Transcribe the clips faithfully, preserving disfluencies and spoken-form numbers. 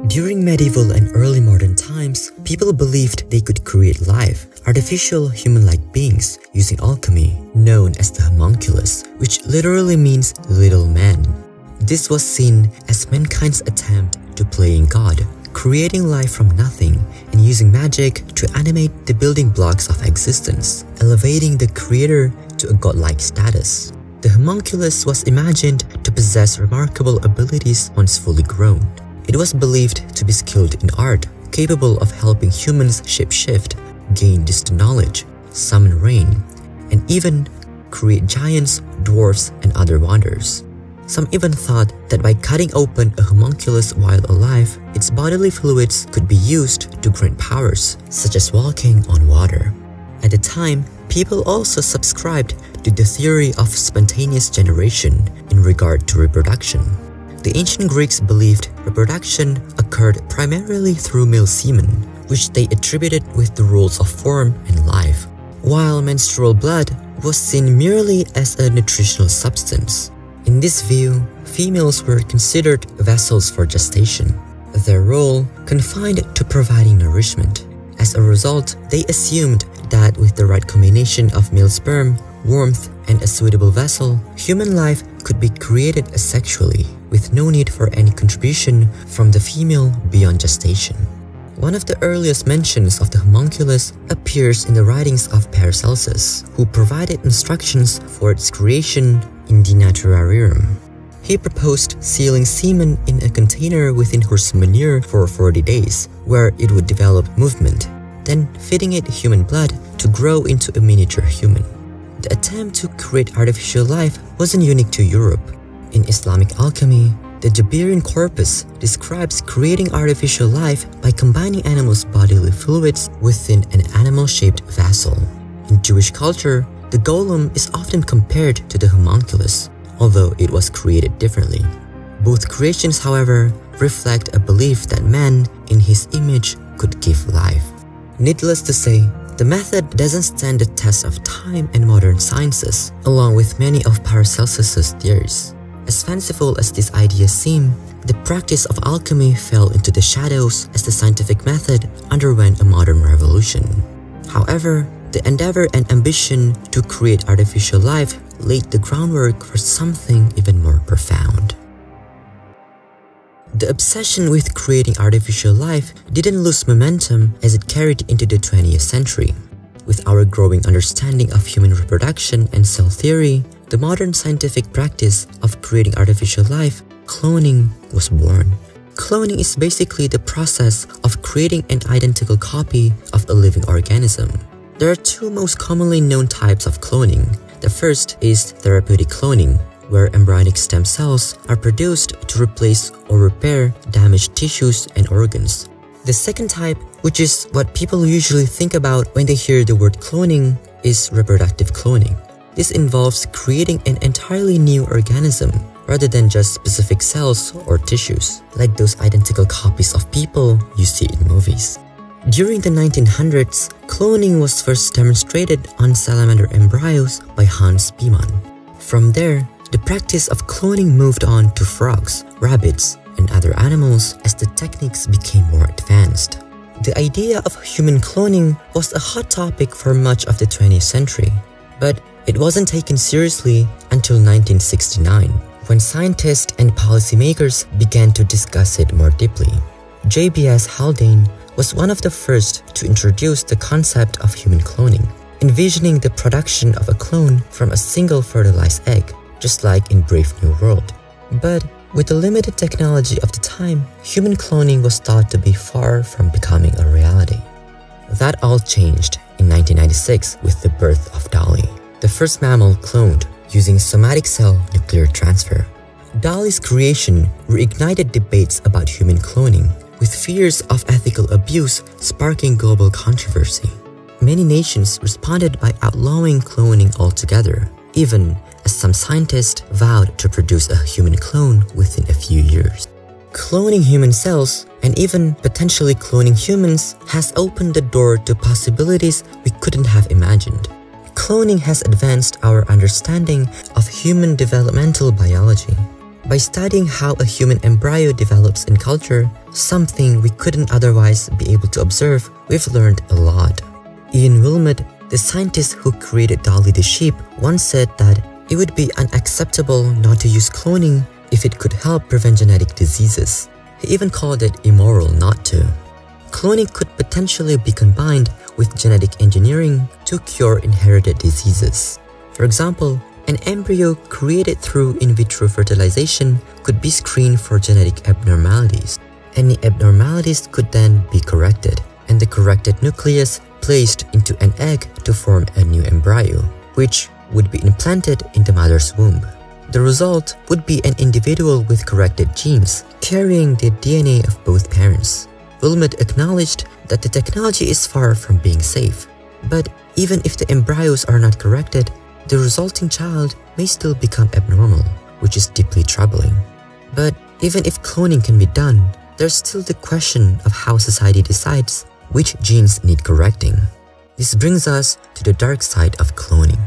During medieval and early modern times, people believed they could create life, artificial human-like beings, using alchemy, known as the Homunculus, which literally means little man. This was seen as mankind's attempt to playing God, creating life from nothing and using magic to animate the building blocks of existence, elevating the creator to a godlike status. The Homunculus was imagined to possess remarkable abilities once fully grown. It was believed to be skilled in art, capable of helping humans shapeshift, gain distant knowledge, summon rain, and even create giants, dwarfs, and other wonders. Some even thought that by cutting open a homunculus while alive, its bodily fluids could be used to grant powers, such as walking on water. At the time, people also subscribed to the theory of spontaneous generation in regard to reproduction. The ancient Greeks believed reproduction occurred primarily through male semen, which they attributed with the rules of form and life, while menstrual blood was seen merely as a nutritional substance. In this view, females were considered vessels for gestation, their role confined to providing nourishment. As a result, they assumed that with the right combination of male sperm, warmth, and a suitable vessel, human life could be created asexually, with no need for any contribution from the female beyond gestation. One of the earliest mentions of the homunculus appears in the writings of Paracelsus, who provided instructions for its creation in De Naturarium. He proposed sealing semen in a container within horse manure for forty days, where it would develop movement, then feeding it human blood to grow into a miniature human. The attempt to create artificial life wasn't unique to Europe. In Islamic alchemy, the Jabirian corpus describes creating artificial life by combining animals' bodily fluids within an animal-shaped vessel. In Jewish culture, the golem is often compared to the homunculus, although it was created differently. Both creations, however, reflect a belief that man, in his image, could give life. Needless to say, the method doesn't stand the test of time and modern sciences, along with many of Paracelsus's theories. As fanciful as these ideas seem, the practice of alchemy fell into the shadows as the scientific method underwent a modern revolution. However, the endeavor and ambition to create artificial life laid the groundwork for something even more profound. The obsession with creating artificial life didn't lose momentum as it carried into the twentieth century. With our growing understanding of human reproduction and cell theory, the modern scientific practice of creating artificial life, cloning, was born. Cloning is basically the process of creating an identical copy of a living organism. There are two most commonly known types of cloning. The first is therapeutic cloning, where embryonic stem cells are produced to replace or repair damaged tissues and organs. The second type, which is what people usually think about when they hear the word cloning, is reproductive cloning. This involves creating an entirely new organism rather than just specific cells or tissues, like those identical copies of people you see in movies. During the nineteen hundreds, cloning was first demonstrated on salamander embryos by Hans Beeman. From there, the practice of cloning moved on to frogs, rabbits, and other animals as the techniques became more advanced. The idea of human cloning was a hot topic for much of the twentieth century, but it wasn't taken seriously until nineteen sixty-nine, when scientists and policymakers began to discuss it more deeply. J B S Haldane was one of the first to introduce the concept of human cloning, envisioning the production of a clone from a single fertilized egg, just like in Brave New World. But with the limited technology of the time, human cloning was thought to be far from becoming a reality. That all changed in nineteen ninety-six with the birth of Dolly, the first mammal cloned using somatic cell nuclear transfer. Dolly's creation reignited debates about human cloning, with fears of ethical abuse sparking global controversy. Many nations responded by outlawing cloning altogether, even as some scientists vowed to produce a human clone within a few years. Cloning human cells, and even potentially cloning humans, has opened the door to possibilities we couldn't have imagined. Cloning has advanced our understanding of human developmental biology. By studying how a human embryo develops in culture, something we couldn't otherwise be able to observe, we've learned a lot. Ian Wilmot, the scientist who created Dolly the sheep, once said that it would be unacceptable not to use cloning if it could help prevent genetic diseases. He even called it immoral not to. Cloning could potentially be combined with genetic engineering to cure inherited diseases. For example, an embryo created through in vitro fertilization could be screened for genetic abnormalities. Any abnormalities could then be corrected, and the corrected nucleus placed into an egg to form a new embryo, which would be implanted in the mother's womb. The result would be an individual with corrected genes, carrying the D N A of both parents. Wilmot acknowledged that the technology is far from being safe, but even if the embryos are not corrected, the resulting child may still become abnormal, which is deeply troubling. But even if cloning can be done, there's still the question of how society decides which genes need correcting. This brings us to the dark side of cloning.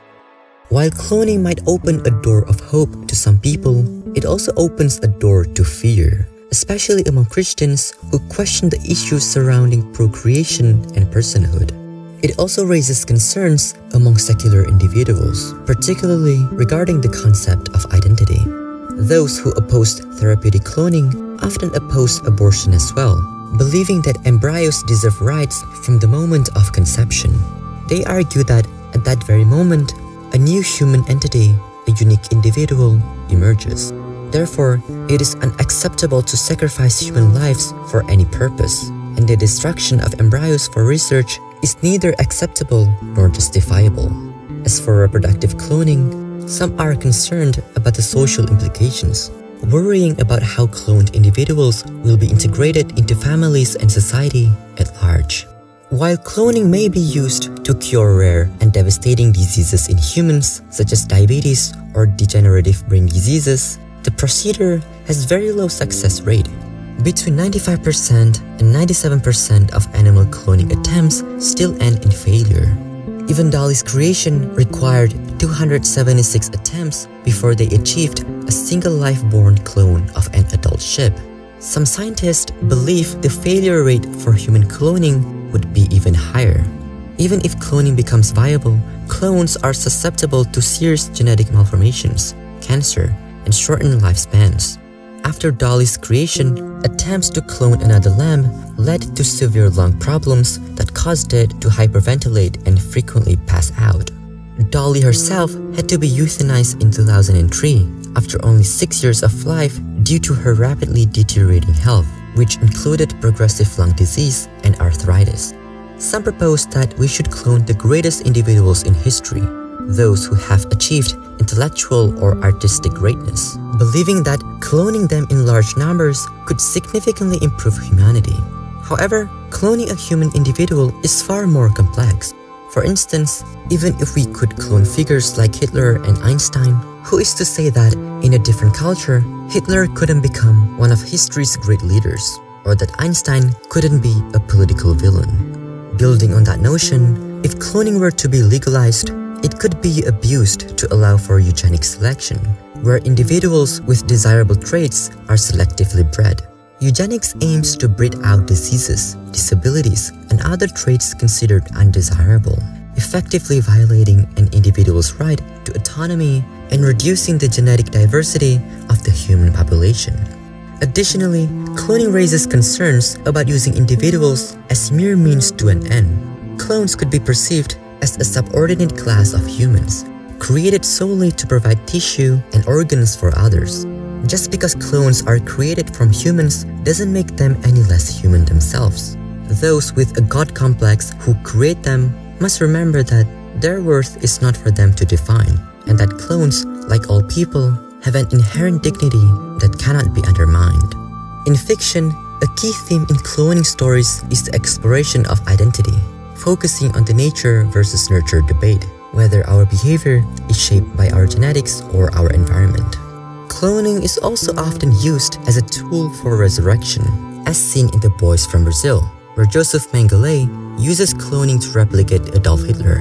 While cloning might open a door of hope to some people, it also opens a door to fear, especially among Christians who question the issues surrounding procreation and personhood. It also raises concerns among secular individuals, particularly regarding the concept of identity. Those who opposed therapeutic cloning often opposed abortion as well, believing that embryos deserve rights from the moment of conception. They argue that at that very moment, a new human entity, a unique individual, emerges. Therefore, it is unacceptable to sacrifice human lives for any purpose, and the destruction of embryos for research is neither acceptable nor justifiable. As for reproductive cloning, some are concerned about the social implications, worrying about how cloned individuals will be integrated into families and society at large. While cloning may be used to cure rare and devastating diseases in humans, such as diabetes or degenerative brain diseases, the procedure has very low success rate. Between ninety-five percent and ninety-seven percent of animal cloning attempts still end in failure. Even Dolly's creation required two hundred seventy-six attempts before they achieved a single life-born clone of an adult sheep. Some scientists believe the failure rate for human cloning would be even higher. Even if cloning becomes viable, clones are susceptible to serious genetic malformations, cancer, and shortened lifespans. After Dolly's creation, attempts to clone another lamb led to severe lung problems that caused it to hyperventilate and frequently pass out. Dolly herself had to be euthanized in two thousand three after only six years of life due to her rapidly deteriorating health, which included progressive lung disease and arthritis. Some propose that we should clone the greatest individuals in history, those who have achieved intellectual or artistic greatness, believing that cloning them in large numbers could significantly improve humanity. However, cloning a human individual is far more complex. For instance, even if we could clone figures like Hitler and Einstein, who is to say that in a different culture, Hitler couldn't become one of history's great leaders, or that Einstein couldn't be a political villain? Building on that notion, if cloning were to be legalized, it could be abused to allow for eugenic selection, where individuals with desirable traits are selectively bred. Eugenics aims to breed out diseases, disabilities, and other traits considered undesirable, effectively violating an individual's right to autonomy and reducing the genetic diversity of the human population. Additionally, cloning raises concerns about using individuals as mere means to an end. Clones could be perceived as a subordinate class of humans, created solely to provide tissue and organs for others. Just because clones are created from humans doesn't make them any less human themselves. Those with a god complex who create them must remember that their worth is not for them to define, and that clones, like all people, have an inherent dignity that cannot be undermined. In fiction, a key theme in cloning stories is the exploration of identity, focusing on the nature versus nurture debate, whether our behavior is shaped by our genetics or our environment. Cloning is also often used as a tool for resurrection, as seen in The Boys from Brazil, where Joseph Mengele uses cloning to replicate Adolf Hitler.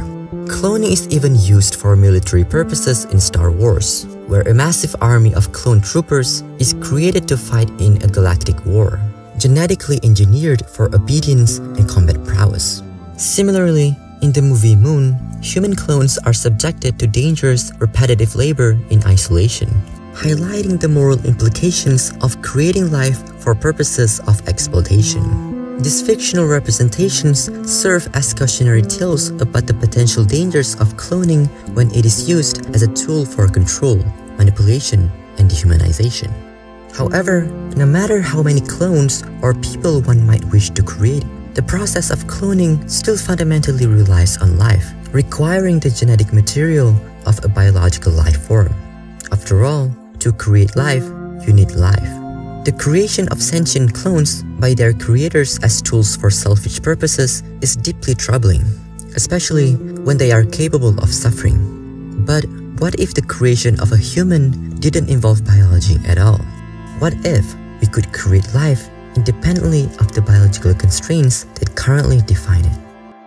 Cloning is even used for military purposes in Star Wars, where a massive army of clone troopers is created to fight in a galactic war, genetically engineered for obedience and combat prowess. Similarly, in the movie Moon, human clones are subjected to dangerous, repetitive labor in isolation, highlighting the moral implications of creating life for purposes of exploitation. These fictional representations serve as cautionary tales about the potential dangers of cloning when it is used as a tool for control, manipulation, and dehumanization. However, no matter how many clones or people one might wish to create, the process of cloning still fundamentally relies on life, requiring the genetic material of a biological life form. After all, to create life, you need life. The creation of sentient clones by their creators as tools for selfish purposes is deeply troubling, especially when they are capable of suffering. But what if the creation of a human didn't involve biology at all? What if we could create life independently of the biological constraints that currently define it?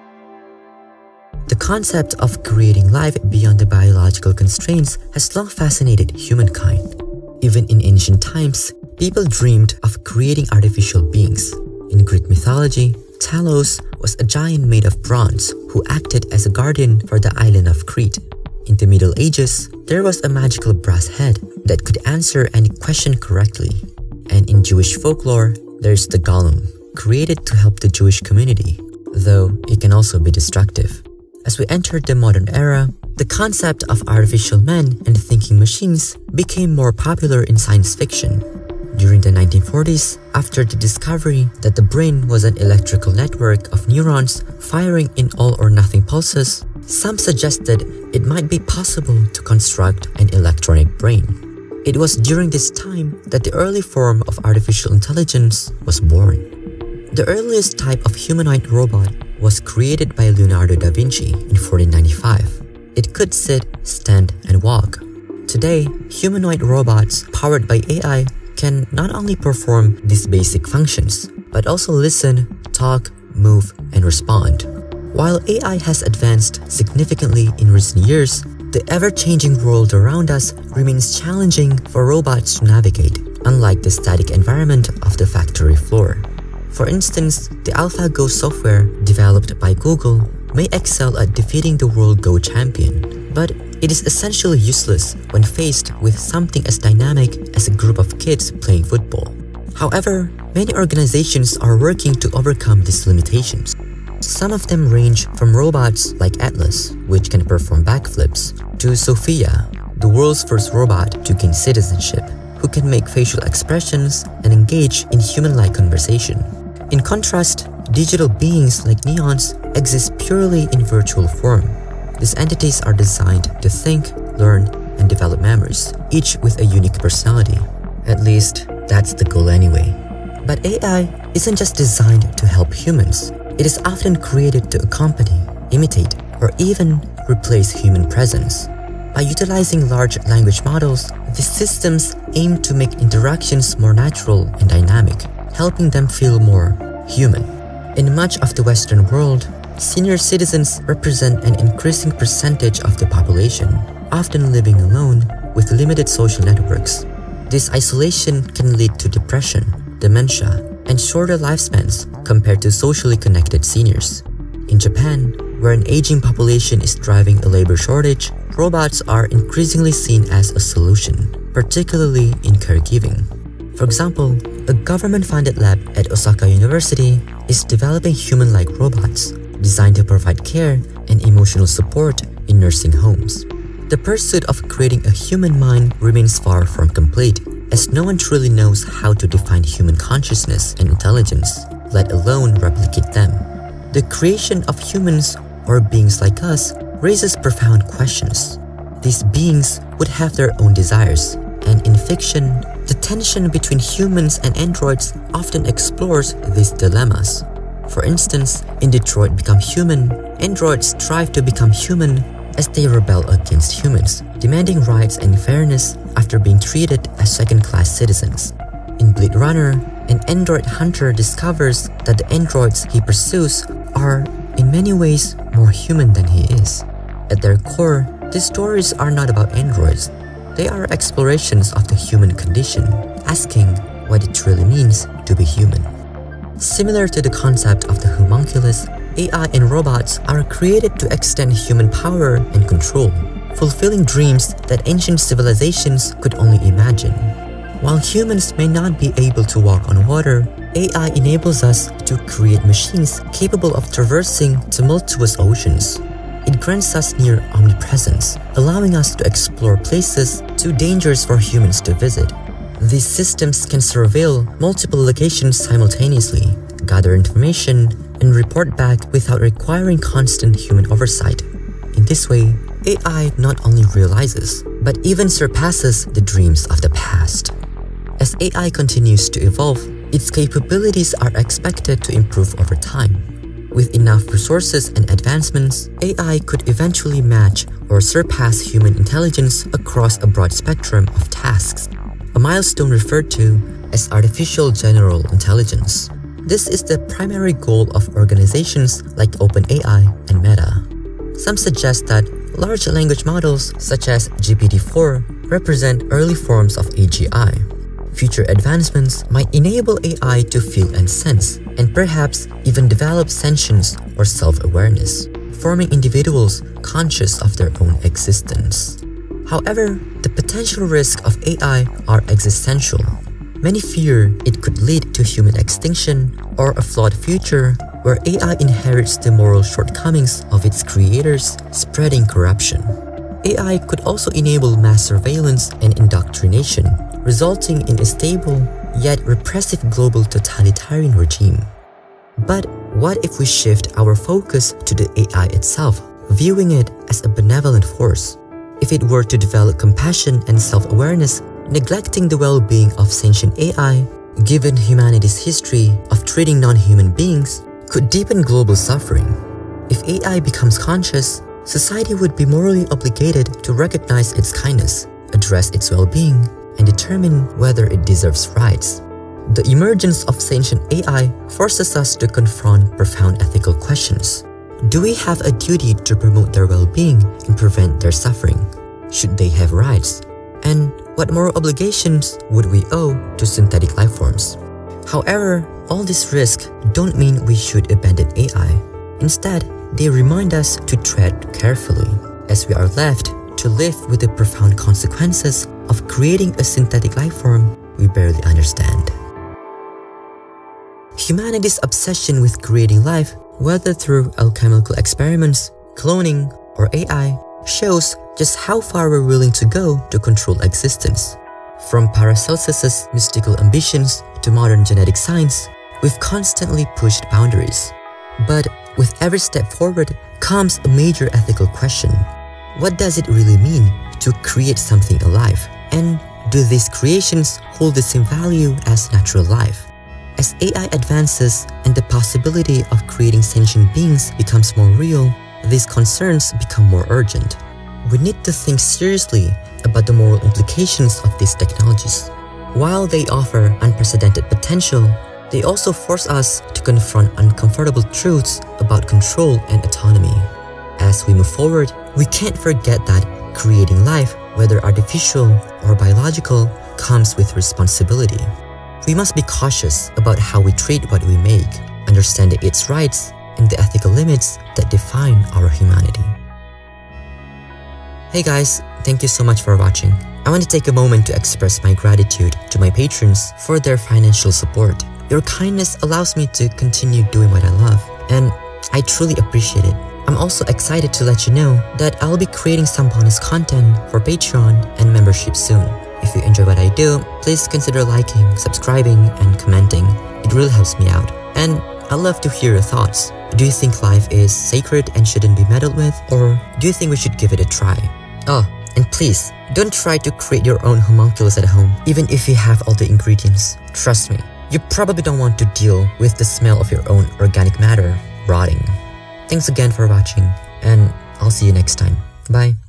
The concept of creating life beyond the biological constraints has long fascinated humankind. Even in ancient times, people dreamed of creating artificial beings. In Greek mythology, Talos was a giant made of bronze who acted as a guardian for the island of Crete. In the Middle Ages, there was a magical brass head that could answer any question correctly. And in Jewish folklore, there's the golem, created to help the Jewish community, though it can also be destructive. As we entered the modern era, the concept of artificial men and thinking machines became more popular in science fiction. During the nineteen forties, after the discovery that the brain was an electrical network of neurons firing in all-or-nothing pulses, some suggested it might be possible to construct an electronic brain. It was during this time that the early form of artificial intelligence was born. The earliest type of humanoid robot was created by Leonardo da Vinci in fourteen ninety-five. It could sit, stand, and walk. Today, humanoid robots powered by A I can not only perform these basic functions, but also listen, talk, move, and respond. While A I has advanced significantly in recent years, the ever-changing world around us remains challenging for robots to navigate, unlike the static environment of the factory floor. For instance, the AlphaGo software developed by Google may excel at defeating the World Go champion, but it is essentially useless when faced with something as dynamic as a group of kids playing football. However, many organizations are working to overcome these limitations. Some of them range from robots like Atlas, which can perform backflips, to Sophia, the world's first robot to gain citizenship, who can make facial expressions and engage in human-like conversation. In contrast, digital beings like neons exist purely in virtual form. These entities are designed to think, learn, and develop memories, each with a unique personality. At least, that's the goal anyway. But A I isn't just designed to help humans. It is often created to accompany, imitate, or even replace human presence. By utilizing large language models, these systems aim to make interactions more natural and dynamic, helping them feel more human. In much of the Western world, senior citizens represent an increasing percentage of the population, often living alone with limited social networks. This isolation can lead to depression, dementia, and shorter lifespans compared to socially connected seniors. In Japan, where an aging population is driving a labor shortage, robots are increasingly seen as a solution, particularly in caregiving. For example, a government-funded lab at Osaka University is developing human-like robots designed to provide care and emotional support in nursing homes. The pursuit of creating a human mind remains far from complete, as no one truly knows how to define human consciousness and intelligence, let alone replicate them. The creation of humans, or beings like us, raises profound questions. These beings would have their own desires, and in fiction, the tension between humans and androids often explores these dilemmas. For instance, in Detroit Become Human, androids strive to become human as they rebel against humans, demanding rights and fairness after being treated as second-class citizens. In Blade Runner, an android hunter discovers that the androids he pursues are, in many ways, more human than he is. At their core, these stories are not about androids. They are explorations of the human condition, asking what it really means to be human. Similar to the concept of the homunculus, A I and robots are created to extend human power and control, fulfilling dreams that ancient civilizations could only imagine. While humans may not be able to walk on water, A I enables us to create machines capable of traversing tumultuous oceans. It grants us near omnipresence, allowing us to explore places too dangerous for humans to visit. These systems can surveil multiple locations simultaneously, gather information, and report back without requiring constant human oversight. In this way, A I not only realizes, but even surpasses the dreams of the past. As A I continues to evolve, its capabilities are expected to improve over time. With enough resources and advancements, A I could eventually match or surpass human intelligence across a broad spectrum of tasks, a milestone referred to as artificial general intelligence. This is the primary goal of organizations like OpenAI and Meta. Some suggest that large language models such as G P T four represent early forms of A G I. Future advancements might enable A I to feel and sense, and perhaps even develop sentience or self-awareness, forming individuals conscious of their own existence. However, the potential risks of A I are existential. Many fear it could lead to human extinction or a flawed future where A I inherits the moral shortcomings of its creators, spreading corruption. A I could also enable mass surveillance and indoctrination, resulting in a stable yet repressive global totalitarian regime. But what if we shift our focus to the A I itself, viewing it as a benevolent force? If it were to develop compassion and self-awareness, neglecting the well-being of sentient A I, given humanity's history of treating non-human beings, could deepen global suffering. If A I becomes conscious, society would be morally obligated to recognize its kindness, address its well-being, and determine whether it deserves rights. The emergence of sentient A I forces us to confront profound ethical questions. Do we have a duty to promote their well-being and prevent their suffering? Should they have rights? And what moral obligations would we owe to synthetic life forms? However, all these risks don't mean we should abandon A I. Instead, they remind us to tread carefully, as we are left to live with the profound consequences of creating a synthetic life form we barely understand. Humanity's obsession with creating life, whether through alchemical experiments, cloning, or A I, shows just how far we're willing to go to control existence. From Paracelsus's mystical ambitions to modern genetic science, we've constantly pushed boundaries. But with every step forward comes a major ethical question. What does it really mean to create something alive? And do these creations hold the same value as natural life? As A I advances and the possibility of creating sentient beings becomes more real, these concerns become more urgent. We need to think seriously about the moral implications of these technologies. While they offer unprecedented potential, they also force us to confront uncomfortable truths about control and autonomy. As we move forward, we can't forget that creating life, whether artificial or biological, comes with responsibility. We must be cautious about how we treat what we make, understanding its rights and the ethical limits that define our humanity. Hey guys, thank you so much for watching. I want to take a moment to express my gratitude to my patrons for their financial support. Your kindness allows me to continue doing what I love, and I truly appreciate it. I'm also excited to let you know that I'll be creating some bonus content for Patreon and membership soon. If you enjoy what I do, please consider liking, subscribing, and commenting. It really helps me out. And I'd love to hear your thoughts. Do you think life is sacred and shouldn't be meddled with? Or do you think we should give it a try? Oh, and please, don't try to create your own homunculus at home, even if you have all the ingredients. Trust me, you probably don't want to deal with the smell of your own organic matter rotting. Thanks again for watching, and I'll see you next time. Bye.